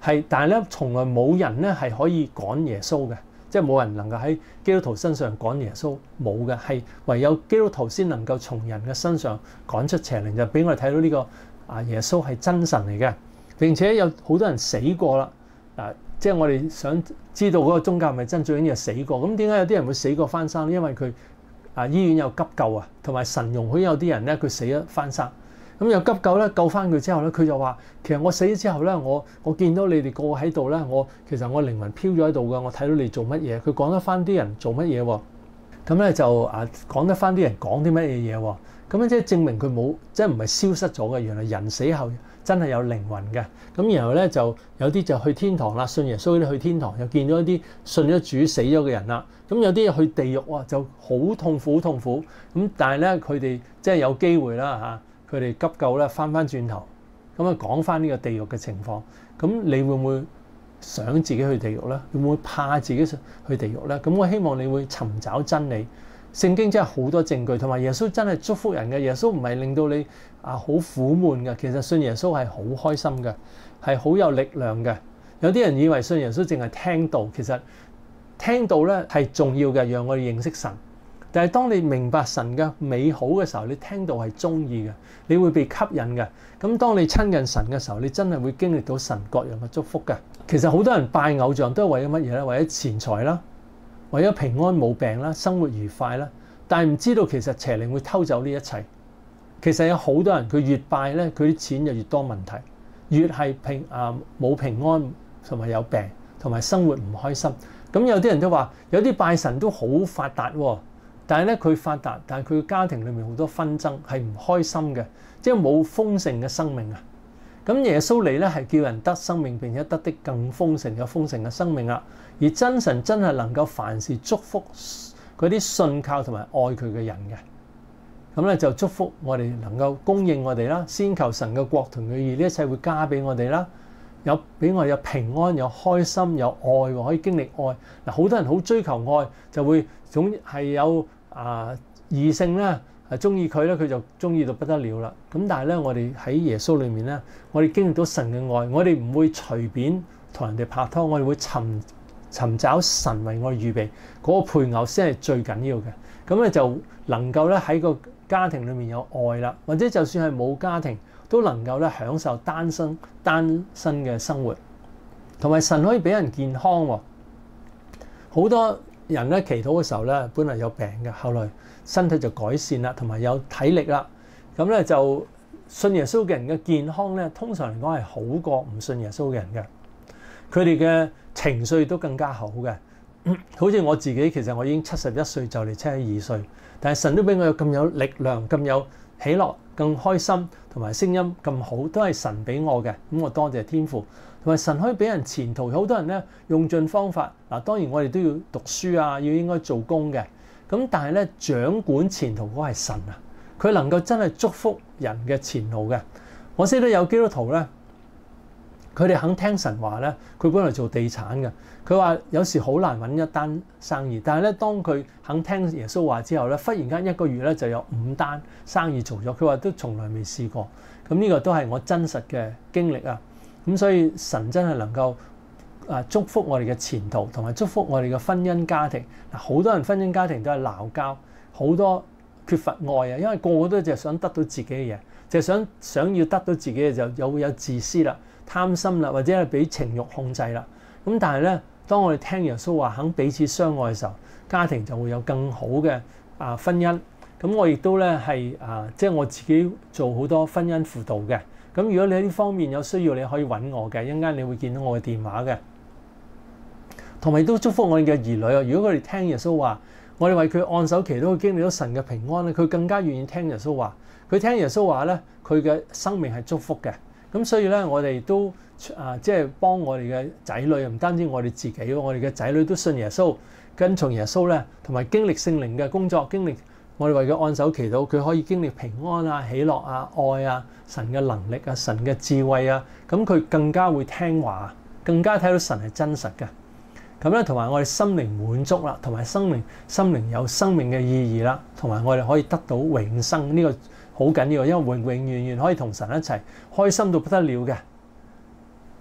但係咧從來冇人咧係可以趕耶穌嘅，即係冇人能夠喺基督徒身上趕耶穌，冇嘅，係唯有基督徒先能夠從人嘅身上趕出邪靈，就俾我哋睇到呢個耶穌係真神嚟嘅，並且有好多人死過啦。即係我哋想知道嗰個宗教係咪真，最緊要係死過。咁點解有啲人會死過翻生？因為佢醫院有急救啊，同埋神容許有啲人咧佢死咗翻生。咁有急救咧救翻佢之後咧，佢就話：其實我死咗之後咧，我見到你哋個個喺度咧，其實我靈魂飄咗喺度㗎，我睇到你做乜嘢。佢講得翻啲人做乜嘢喎？咁咧就講得翻啲人講啲乜嘢嘢喎？咁樣即係證明佢冇，即係唔係消失咗嘅。原來人死後真係有靈魂嘅。咁然後咧就有啲就去天堂啦，信耶穌嗰啲去天堂，又見咗一啲信咗主死咗嘅人啦。咁有啲去地獄喎，就好痛苦好痛苦。咁但係咧佢哋即係有機會啦嚇，佢哋急救咧翻轉頭，咁啊講翻呢個地獄嘅情況。咁你會唔會想自己去地獄咧？會唔會怕自己去地獄咧？咁我希望你會尋找真理。聖經真係好多證據，同埋耶穌真係祝福人嘅。耶穌唔係令到你好苦悶嘅，其實信耶穌係好開心嘅，係好有力量嘅。有啲人以為信耶穌淨係聽道，其實聽道咧係重要嘅，讓我哋認識神。但係當你明白神嘅美好嘅時候，你聽道係中意嘅，你會被吸引嘅。咁當你親近神嘅時候，你真係會經歷到神各樣嘅祝福嘅。其實好多人拜偶像都係為咗乜嘢咧？為咗錢財啦，為咗平安冇病啦，生活愉快啦。但係唔知道其實邪靈會偷走呢一切。其實有好多人佢越拜咧，佢啲錢就越多問題，越係冇平安同埋有病，同埋生活唔開心。咁有啲人都話，有啲拜神都好發達喎。但係咧，佢發達，但係佢家庭裏面好多紛爭，係唔開心嘅，即係冇豐盛嘅生命啊！咁耶穌嚟咧係叫人得生命，並且得的更豐盛嘅生命啦。而真神真係能夠凡事祝福嗰啲信靠同埋愛佢嘅人嘅。咁咧就祝福我哋能夠供應我哋啦，先求神嘅國同佢義，呢一切會加俾我哋啦。有俾我哋有平安、有開心、有愛，可以經歷愛。嗱，好多人好追求愛，就會總係有異性咧係中意佢咧，佢就中意到不得了啦。咁但係咧，我哋喺耶穌裏面咧，我哋經歷到神嘅愛，我哋唔會隨便同人哋拍拖，我哋會尋找神為我哋預備嗰個配偶先係最緊要嘅。咁咧就能夠咧喺個家庭裏面有愛啦，或者就算係冇家庭，都能夠咧享受單身嘅生活，同埋神可以俾人健康喎。好多人咧祈禱嘅時候咧，本來有病嘅，後來身體就改善啦，同埋有體力啦。咁咧就信耶穌嘅人嘅健康咧，通常嚟講係好過唔信耶穌嘅人嘅。佢哋嘅情緒都更加好嘅。好似我自己，其實我已經71歲，就嚟72歲，但係神都俾我有咁有力量、咁有喜樂、更開心，同埋聲音咁好，都係神俾我嘅。咁我多謝天父，同埋神可以俾人前途。好多人咧用盡方法，嗱，當然我哋都要讀書啊，要應該做工嘅。咁但係咧掌管前途嗰係神啊，佢能夠真係祝福人嘅前路嘅。我識得有基督徒咧，佢哋肯聽神話咧，佢本來做地產嘅，佢話有時好難揾一單生意，但係咧當佢肯聽耶穌話之後咧，忽然間一個月咧就有5單生意做咗，佢話都從來未試過。咁呢個都係我真實嘅經歷啊！咁所以神真係能夠祝福我哋嘅前途，同埋祝福我哋嘅婚姻家庭。嗱，好多人婚姻家庭都係鬧交，好多缺乏愛啊，因為個個都就係想得到自己嘅嘢，就係想要得到自己嘅就又會有自私啦、貪心啦，或者係俾情慾控制啦。咁但係咧，當我哋聽耶穌話肯彼此相愛嘅時候，家庭就會有更好嘅婚姻。咁我亦都咧係即係我自己做好多婚姻輔導嘅。咁如果你喺呢方面有需要，你可以揾我嘅，一陣間你會見到我嘅電話嘅。同埋都祝福我哋嘅兒女啊！如果佢哋聽耶穌話，我哋為佢按手祈禱，佢經歷到神嘅平安咧，佢更加願意聽耶穌話。佢聽耶穌話咧，佢嘅生命係祝福嘅。咁所以咧，我哋都即係幫我哋嘅仔女，唔單止我哋自己，我哋嘅仔女都信耶穌，跟從耶穌咧，同埋經歷聖靈嘅工作，經歷我哋為佢按手祈禱，佢可以經歷平安啊、喜樂啊、愛啊、神嘅能力啊、神嘅智慧啊，咁佢更加會聽話，更加睇到神係真實嘅。咁咧，同埋我哋心靈滿足啦，同埋心靈有生命嘅意義啦，同埋我哋可以得到永生，呢個好緊要，因為永遠可以同神一齊開心到不得了嘅。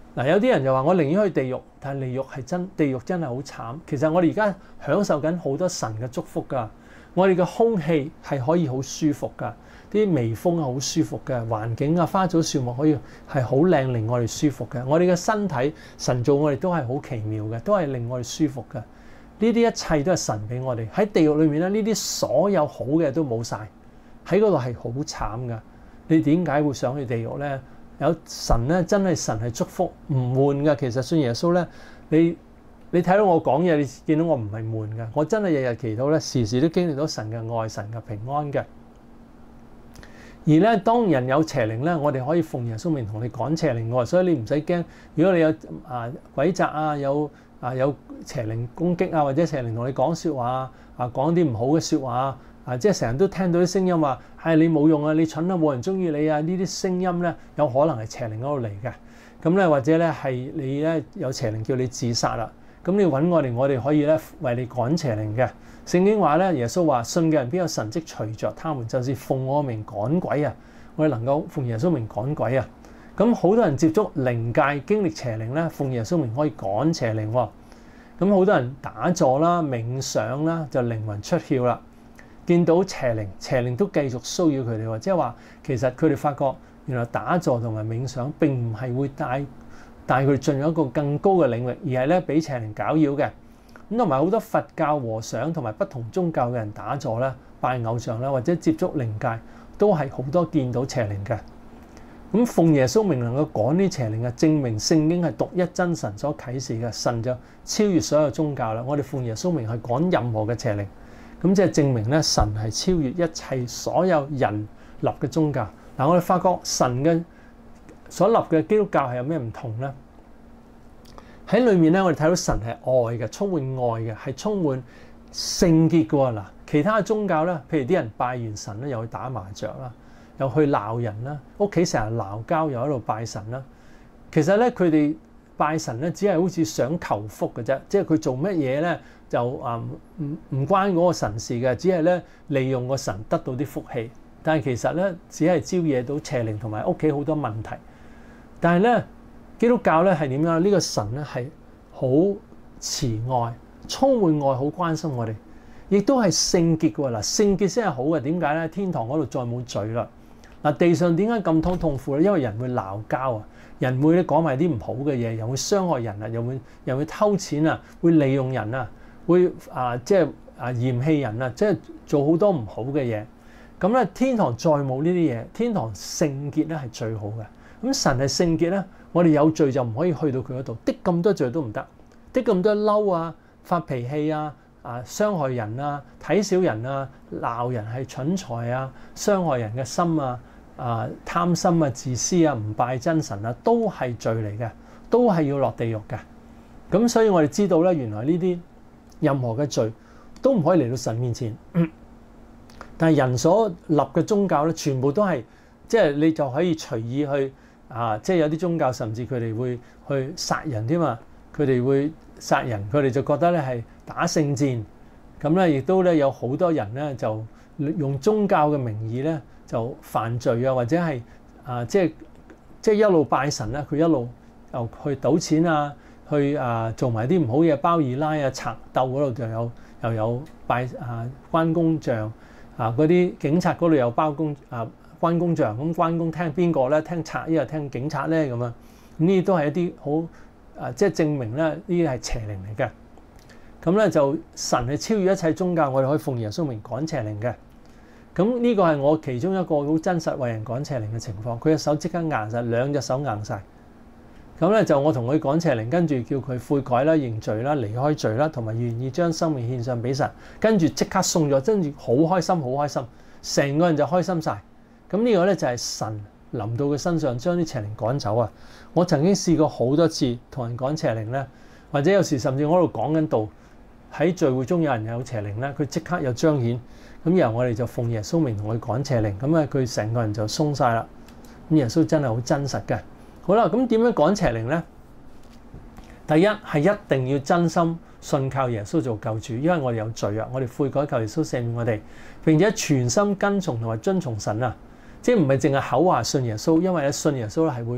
嗱，有啲人就話我寧願去地獄，但係地獄真係好慘。其實我哋而家享受緊好多神嘅祝福㗎。我哋嘅空氣係可以好舒服㗎，啲微風係好舒服嘅，環境啊、花草樹木可以係好靚，令我哋舒服嘅。我哋嘅身體神造我哋都係好奇妙嘅，都係令我哋舒服嘅。呢啲一切都係神俾我哋。喺地獄裏面咧，呢啲所有好嘅都冇晒，喺嗰度係好慘㗎。你點解會想去地獄咧？有神咧，真係神係祝福唔悶㗎。其實信耶穌咧，你睇到我講嘢，你見到我唔係悶㗎。我真係日日祈禱咧，時時都經歷到神嘅愛、神嘅平安嘅。而咧，當人有邪靈咧，我哋可以奉耶穌名同你趕邪靈喎。所以你唔使驚。如果你有鬼責啊，有邪靈攻擊啊，或者邪靈同你講説話講啲唔好嘅説話即係成日都聽到啲聲音話係你冇用啊，你蠢啊，冇人中意你啊。呢啲聲音咧，有可能係邪靈嗰度嚟嘅。咁咧，或者咧係你咧有邪靈叫你自殺啦。咁你揾我哋可以咧為你趕邪靈嘅。聖經話咧，耶穌話信嘅人邊有神蹟隨着他們，就是奉我名趕鬼啊！我哋能夠奉耶穌名趕鬼啊！咁好多人接觸靈界經歷邪靈咧，奉耶穌名可以趕邪靈喎。咁好多人打坐啦、冥想啦，就靈魂出竅啦。見到邪靈都繼續騷擾佢哋喎，即係話其實佢哋發覺原來打坐同埋冥想並唔係會帶佢哋進入一個更高嘅領域，而係咧俾邪靈攪擾嘅。咁同埋好多佛教和尚同埋不同宗教嘅人打坐啦、拜偶像啦，或者接觸靈界，都係好多見到邪靈嘅。咁奉耶穌名能夠趕啲邪靈嘅，證明聖經係獨一真神所啟示嘅，神就超越所有宗教啦。我哋奉耶穌名係趕任何嘅邪靈。咁即係證明咧，神係超越一切所有人立嘅宗教。嗱，我哋發覺神嘅所立嘅基督教係有咩唔同咧？喺裏面咧，我哋睇到神係愛嘅，充滿愛嘅，係充滿聖潔嘅喎。嗱，其他嘅宗教咧，譬如啲人拜完神咧，又去打麻雀啦，又去鬧人啦，屋企成日鬧交，又喺度拜神啦。其實咧，佢哋拜神咧，只係好似想求福嘅啫，即係佢做乜嘢咧？就唔關嗰個神事嘅，只係咧利用個神得到啲福氣。但係其實咧，只係招惹到邪靈同埋屋企好多問題。但係咧，基督教咧係點樣？呢個神咧係好慈愛、充滿愛、好關心我哋，亦都係聖潔嘅喎。嗱，聖潔先係好嘅。點解咧？天堂嗰度再冇罪啦。嗱，地上點解咁痛苦咧？因為人會鬧交啊，人會講埋啲唔好嘅嘢，又會傷害人啊，又會偷錢啊，會利用人啊。會嫌棄人啊，即係做好多唔好嘅嘢。咁咧，天堂再冇呢啲嘢，天堂聖潔咧係最好嘅。咁神係聖潔咧，我哋有罪就唔可以去到佢嗰度，滴咁多罪都唔得，滴咁多嬲啊、發脾氣啊、傷害人啊、睇小人啊、鬧人係蠢材啊、傷害人嘅心啊、貪心啊、自私啊、唔拜真神啊，都係罪嚟嘅，都係要落地獄嘅。咁所以我哋知道咧，原來呢啲任何嘅罪都唔可以嚟到神面前，但係人所立嘅宗教咧，全部都係即係你就可以隨意去即係有啲宗教甚至佢哋會去殺人添嘛，佢哋會殺人，佢哋就覺得咧係打聖戰，咁咧亦都咧有好多人咧就用宗教嘅名義咧就犯罪啊，或者係即係一路拜神咧，佢一路又去賭錢啊。去做埋啲唔好嘢，包二奶啊、賊鬥嗰度又有拜關公像嗰啲警察嗰度有包關公像，咁關公聽邊個咧？聽賊，一係聽警察咧咁啊？咁呢啲都係一啲好即係證明咧，呢啲係邪靈嚟嘅。咁咧就神係超越一切宗教，我哋可以奉耶穌名趕邪靈嘅。咁呢個係我其中一個好真實為人趕邪靈嘅情況。佢嘅手即刻硬晒，兩隻手硬晒。咁咧就我同佢趕邪靈，跟住叫佢悔改啦、認罪啦、離開罪啦，同埋願意將生命獻上俾神，跟住即刻送咗，跟住好開心，成個人就開心晒。咁呢個咧就係神臨到佢身上，將啲邪靈趕走啊！我曾經試過好多次同人趕邪靈咧，或者有時甚至我喺度講緊道，喺聚會中有人有邪靈咧，佢即刻有彰顯，咁然後我哋就奉耶穌名同佢趕邪靈，咁佢成個人就鬆晒啦。咁耶穌真係好真實嘅。好啦，咁點樣趕邪靈咧？第一係一定要真心信靠耶穌做救主，因為我哋有罪啊，我哋悔改求耶穌赦免我哋，並且全心跟從同埋遵從神啊，即係唔係淨係口話信耶穌，因為咧信耶穌咧係會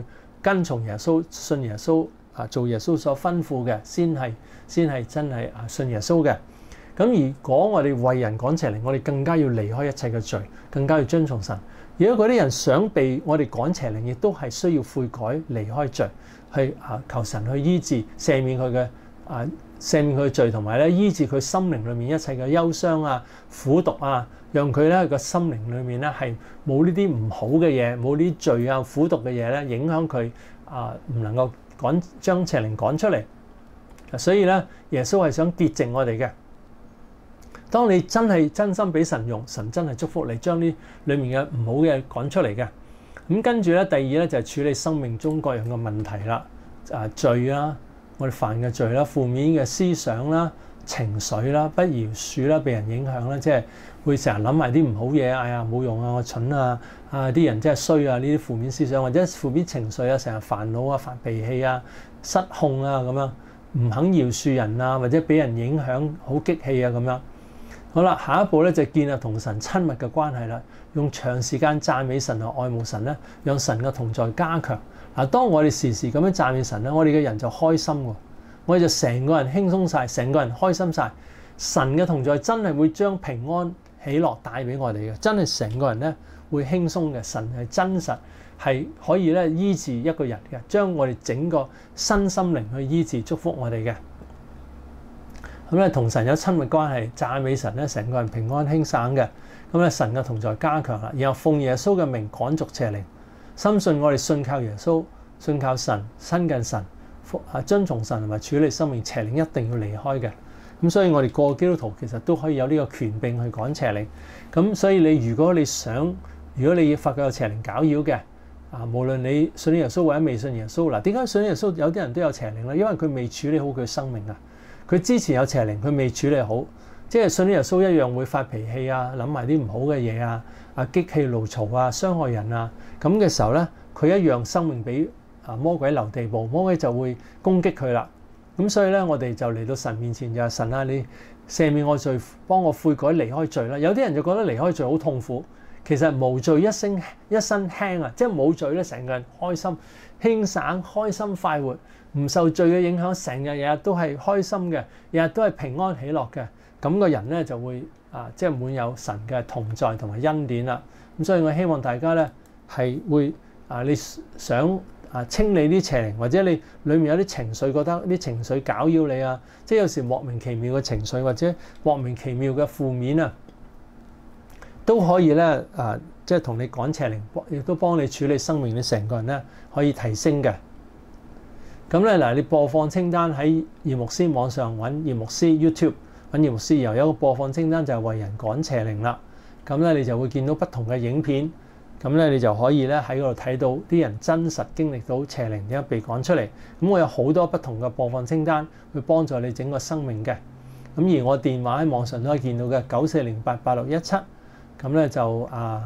跟從耶穌、信耶穌做耶穌所吩咐嘅，先係真係信耶穌嘅。咁如果我哋為人趕邪靈，我哋更加要離開一切嘅罪，更加要遵從神。如果嗰啲人想被我哋趕邪靈，亦都係需要悔改、離開罪，去求神去醫治、赦免佢嘅罪，同埋咧醫治佢心靈裏面一切嘅憂傷苦毒讓佢咧個心靈裏面咧係冇呢啲唔好嘅嘢，冇呢啲罪苦毒嘅嘢咧影響佢唔能夠將邪靈趕出嚟。所以咧，耶穌係想潔淨我哋嘅。當你真心俾神用，神真係祝福你，將呢裏面嘅唔好嘅趕出嚟嘅。咁跟住咧，第二咧就係處理生命中各樣嘅問題啦，罪啦，我哋犯嘅罪啦，負面嘅思想啦、情緒啦、不饒恕啦、被人影響啦，即係會成日諗埋啲唔好嘢，哎呀冇用我蠢啲人真係衰呢啲負面思想或者負面情緒成日煩惱發脾氣失控咁樣，唔肯饒恕人或者俾人影響好激氣咁樣。好啦，下一步咧就建立同神親密嘅關係啦，用長時間讚美神愛慕神咧，讓神嘅同在加強。當我哋時時咁樣讚美神咧，我哋嘅人就開心喎，我哋就成個人輕鬆晒，成個人開心晒。神嘅同在真係會將平安喜樂帶俾我哋嘅，真係成個人咧會輕鬆嘅。神係真實，係可以咧醫治一個人嘅，將我哋整個身心靈去醫治祝福我哋嘅。咁咧同神有親密關係，讚美神咧，成個人平安輕省嘅。咁咧神嘅同在加強啦，然後奉耶穌嘅名趕逐邪靈，深信我哋信靠耶穌、信靠神、親近神、遵從神同埋處理生命，邪靈一定要離開嘅。咁所以我哋個個基督徒其實都可以有呢個權柄去趕邪靈。咁所以如果你發覺有邪靈攪擾嘅，無論你信耶穌或者未信耶穌，點解信耶穌有啲人都有邪靈咧？因為佢未處理好佢生命佢之前有邪靈，佢未處理好，即係信耶穌一樣會發脾氣諗埋啲唔好嘅嘢激氣怒嘈傷害人咁嘅時候咧，佢一樣生命俾魔鬼留地步，魔鬼就會攻擊佢啦。咁所以咧，我哋就嚟到神面前就係神你赦免我罪，幫我悔改離開罪啦。有啲人就覺得離開罪好痛苦，其實無罪一身輕即係冇罪咧，成個人開心輕省、開心快活，唔受罪嘅影響，成日日都係開心嘅，日日都係平安喜樂嘅。咁個人咧就會即係滿有神嘅同在同埋恩典啦。咁所以我希望大家咧係會你想清理啲邪靈，或者你裏面有啲情緒，覺得啲情緒攪擾你即係有時莫名其妙嘅情緒或者莫名其妙嘅負面都可以咧即係同你趕邪靈，亦都幫你處理生命，你成個人咧可以提升嘅。咁咧你播放清單喺葉牧師網上揾葉牧師 YouTube 揾葉牧師，有一個播放清單就係為人趕邪靈啦。咁咧你就會見到不同嘅影片，咁咧你就可以咧喺嗰度睇到啲人真實經歷到邪靈點樣被趕出嚟。咁我有好多不同嘅播放清單去幫助你整個生命嘅。咁而我電話喺網上都可以見到嘅94088617。咁咧就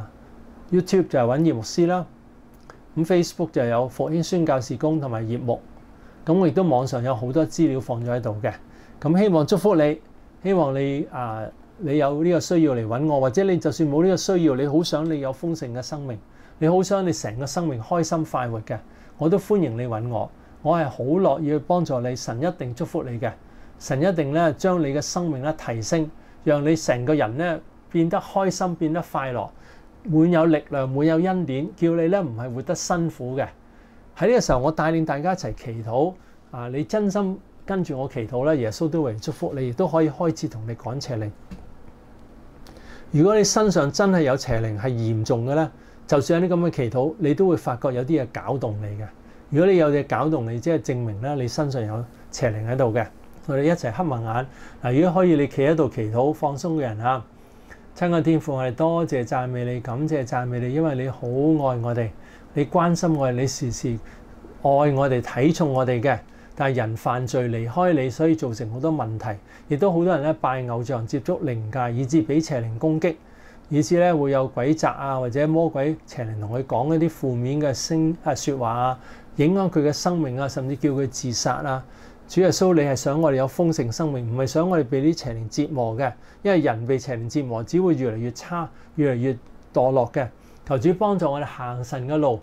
YouTube 就係揾葉牧師啦。咁 Facebook 就有復興宣教事工同埋葉牧。咁我亦都網上有好多資料放咗喺度嘅。咁希望祝福你，希望你你有呢個需要嚟揾我，或者你就算冇呢個需要，你好想你有豐盛嘅生命，你好想你成個生命開心快活嘅，我都歡迎你揾我。我係好樂意去幫助你，神一定祝福你嘅。神一定咧將你嘅生命咧提升，讓你成個人咧變得開心，變得快樂，滿有力量，滿有恩典，叫你咧唔係活得辛苦嘅。喺呢個時候，我帶領大家一齊祈禱你真心跟住我祈禱咧，耶穌都會祝福你，亦都可以開始同你趕邪靈。如果你身上真係有邪靈係嚴重嘅咧，就算有啲咁嘅祈禱，你都會發覺有啲嘢搞動你嘅。如果你有嘢搞動你，即係證明咧你身上有邪靈喺度嘅。我哋一齊黑埋眼如果可以，你企喺度祈禱放鬆嘅人親愛天父，我哋多謝讚美你，感謝讚美你，因為你好愛我哋，你關心我哋，你時時愛我哋，睇重我哋嘅。但係人犯罪離開你，所以造成好多問題，亦都好多人咧拜偶像、接觸靈界，以致俾邪靈攻擊，以致咧會有鬼責或者魔鬼邪靈同佢講一啲負面嘅説話影響佢嘅生命甚至叫佢自殺主耶穌，你係想我哋有豐盛生命，唔係想我哋被啲邪靈折磨嘅，因為人被邪靈折磨，只會越嚟越差，越嚟越墮落嘅。求主幫助我哋行神嘅路，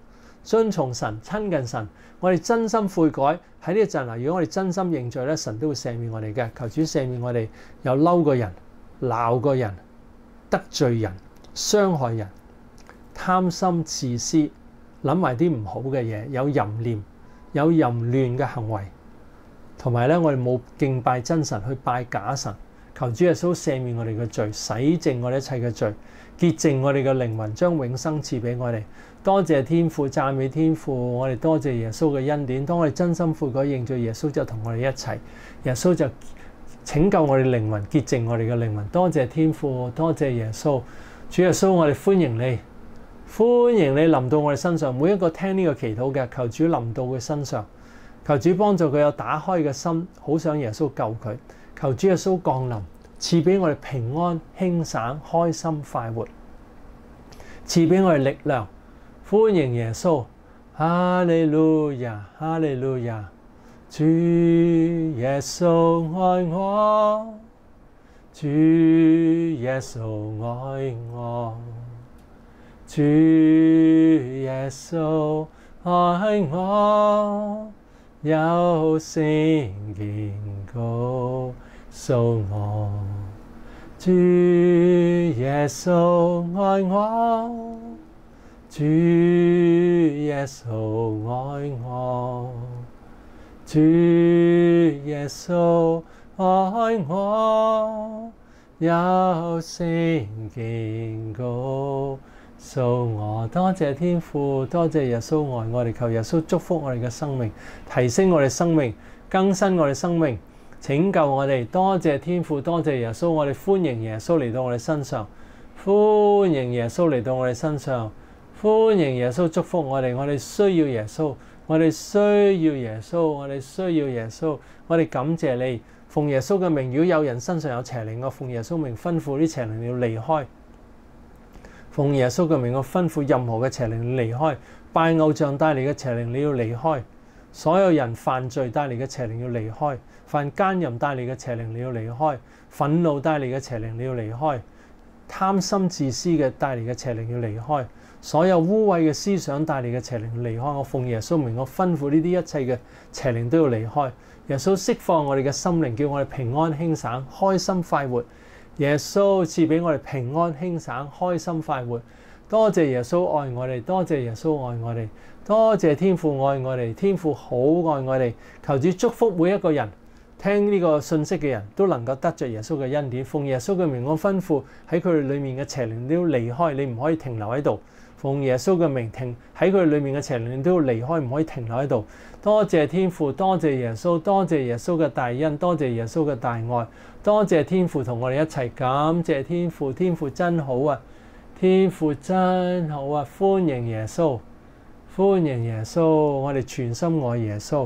遵從神，親近神，我哋真心悔改喺呢一陣。如果我哋真心認罪咧，神都會赦免我哋嘅。求主赦免我哋有嬲過人、鬧過人、得罪人、傷害人、貪心自私、諗埋啲唔好嘅嘢，有淫念、有淫亂嘅行為，同埋咧我哋冇敬拜真神，去拜假神。求主耶穌赦免我哋嘅罪，洗淨我哋一切嘅罪，潔淨我哋嘅靈魂，將永生賜俾我哋。多謝天父，讚美天父，我哋多謝耶穌嘅恩典。當我哋真心悔改認罪，耶穌就同我哋一齊，耶穌就拯救我哋靈魂，潔淨我哋嘅靈魂。多謝天父，多謝耶穌，主耶穌，我哋歡迎你，歡迎你臨到我哋身上。每一個聽呢個祈禱嘅，求主臨到佢身上，求主幫助佢有打開嘅心，好想耶穌救佢。求主耶穌降臨，賜俾我哋平安、輕省、開心、快活，賜俾我哋力量。歡迎耶穌，哈利路亞，哈利路亞。主耶穌愛我，主耶穌愛我，主耶穌愛我，有聖經告訴我，主耶穌愛我，主耶穌愛我，主耶穌愛我，有聖經告訴我。多謝天父，多謝耶穌愛我哋，求耶穌祝福我哋嘅生命，提升我哋生命，更新我哋生命，拯救我哋。多謝天父，多謝耶穌，我哋歡迎耶穌嚟到我哋身上，歡迎耶穌嚟到我哋身上，歡迎耶穌祝福我哋。我哋需要耶穌，我哋需要耶穌，我哋需要耶穌。我哋感謝你，奉耶穌嘅名，如果有人身上有邪靈，我奉耶穌名吩咐啲邪靈要離開。奉耶穌嘅名，我吩咐任何嘅邪靈離開。拜偶像帶嚟嘅邪靈你要離開。所有人犯罪帶嚟嘅邪靈要離開。犯奸淫帶嚟嘅邪靈你要離開。憤怒帶嚟嘅邪靈你要離開。貪心自私嘅帶嚟嘅邪靈要離開。所有污穢嘅思想帶嚟嘅邪靈要離開。我奉耶穌名，我吩咐呢啲一切嘅邪靈都要離開。耶穌釋放我哋嘅心靈，叫我哋平安輕省、開心快活。耶穌賜俾我哋平安輕省、開心快活。多謝耶穌愛我哋，多謝耶穌愛我哋，多謝天父愛我哋，天父好愛我哋。求主祝福每一個人聽呢個信息嘅人都能夠得着耶穌嘅恩典。奉耶穌嘅名，我吩咐喺佢哋裏面嘅邪靈都要離開，你唔可以停留喺度。奉耶穌嘅名，停喺佢哋裏面嘅邪靈都要離開，唔可以停留喺度。多謝天父，多謝耶穌，多謝耶穌嘅大恩，多謝耶穌嘅大愛，多謝天父同我哋一齊。感謝天父，天父真好啊，天父真好啊！歡迎耶穌，歡迎耶穌，我哋全心愛耶穌。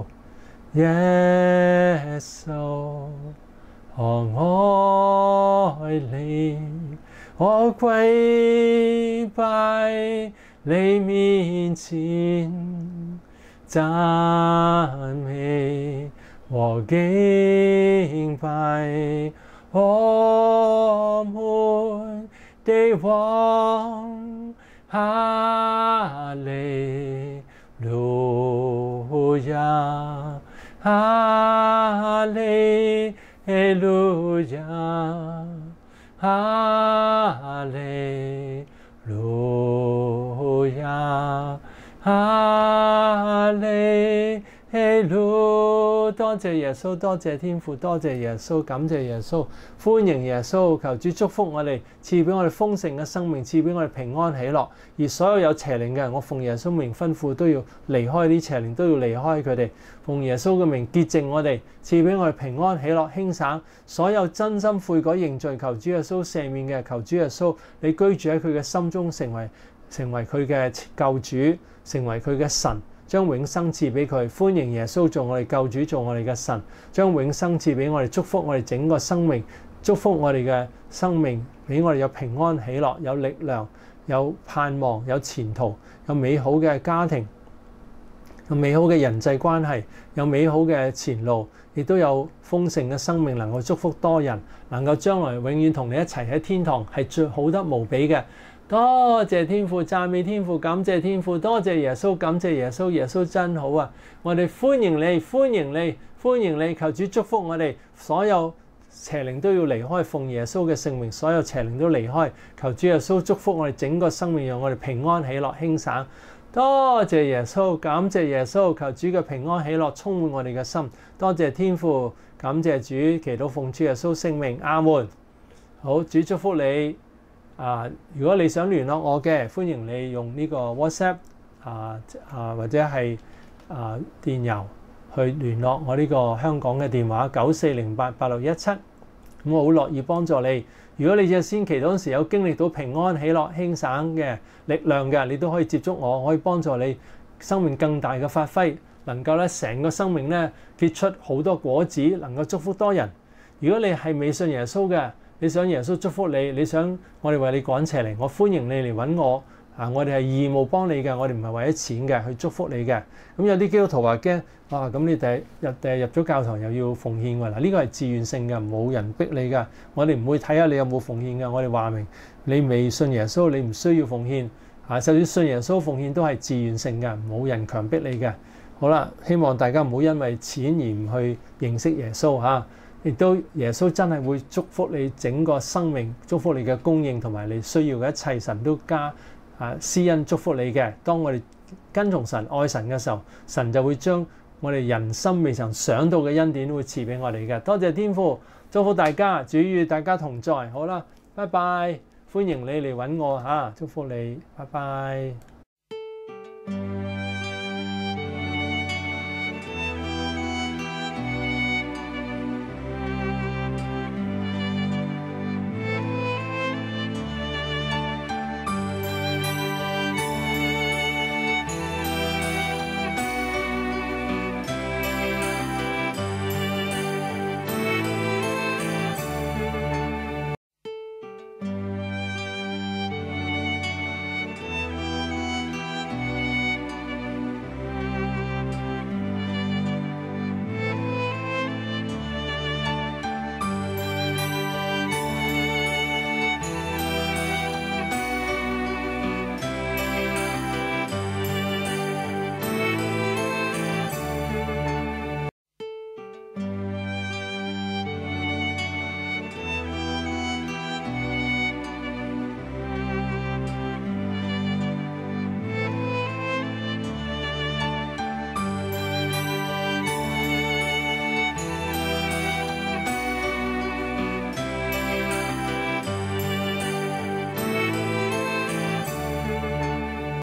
耶穌，我愛你，我跪拜你面前，讚美和敬拜我們的王，哈利路亞，哈利路亞，哈利路亞，哈利路。多謝耶穌，多謝天父，多謝耶穌，感謝耶穌，歡迎耶穌。求主祝福我哋，賜俾我哋豐盛嘅生命，賜俾我哋平安喜樂。而所有有邪靈嘅人，我奉耶穌名吩咐都要離開啲邪靈，都要離開佢哋。奉耶穌嘅名潔淨我哋，賜俾我哋平安喜樂輕省。所有真心悔改認罪，求主耶穌赦免嘅，求主耶穌你居住喺佢嘅心中，成為佢嘅救主，成為佢嘅神。將永生賜俾佢，歡迎耶穌做我哋救主，做我哋嘅神，將永生賜俾我哋，祝福我哋整個生命，祝福我哋嘅生命，俾我哋有平安喜樂，有力量，有盼望，有前途，有美好嘅家庭，有美好嘅人際關係，有美好嘅前路，亦都有豐盛嘅生命，能夠祝福多人，能夠將來永遠同你一齊喺天堂，係最好得無比嘅。 多謝天父，讚美天父，感謝天父，多謝耶穌，感謝耶穌，耶穌真好啊！我哋歡迎你，歡迎你，歡迎你，求主祝福我哋，所有邪靈都要離開，奉耶穌嘅聖名，所有邪靈都離開，求主耶穌祝福我哋整個生命，讓我哋平安喜樂輕省。多謝耶穌，感謝耶穌，求主嘅平安喜樂充滿我哋嘅心。多謝天父，感謝主，祈禱奉主耶穌聖名，阿門。好，主祝福你。如果你想聯絡我嘅，歡迎你用呢個 WhatsApp 或者係電郵去聯絡我呢個香港嘅電話94088617。咁我好樂意幫助你。如果你只先祈禱嗰時有經歷到平安喜樂輕省嘅力量嘅，你都可以接觸我，我可以幫助你生命更大嘅發揮，能夠咧成個生命咧結出好多果子，能夠祝福多人。如果你係未信耶穌嘅，你想耶穌祝福你，你想我哋為你趕邪靈，我歡迎你嚟揾我。我哋係義務幫你嘅，我哋唔係為咗錢嘅，去祝福你嘅。咁有啲基督徒話驚，咁你第日入咗教堂又要奉獻㗎。嗱，呢個係自願性嘅，冇人逼你㗎。我哋唔會睇下你有冇奉獻㗎。我哋話明你未信耶穌，你唔需要奉獻。就算信耶穌奉獻都係自願性嘅，冇人強迫你嘅。好啦，希望大家唔好因為錢而唔去認識耶穌嚇。亦都耶穌真係會祝福你整個生命，祝福你嘅供應同埋你需要嘅一切，神都加施恩祝福你嘅。當我哋跟從神、愛神嘅時候，神就會將我哋人生未曾想到嘅恩典會賜俾我哋嘅。多謝天父，祝福大家，主與大家同在。好啦，拜拜，歡迎你嚟揾我嚇，祝福你，拜拜。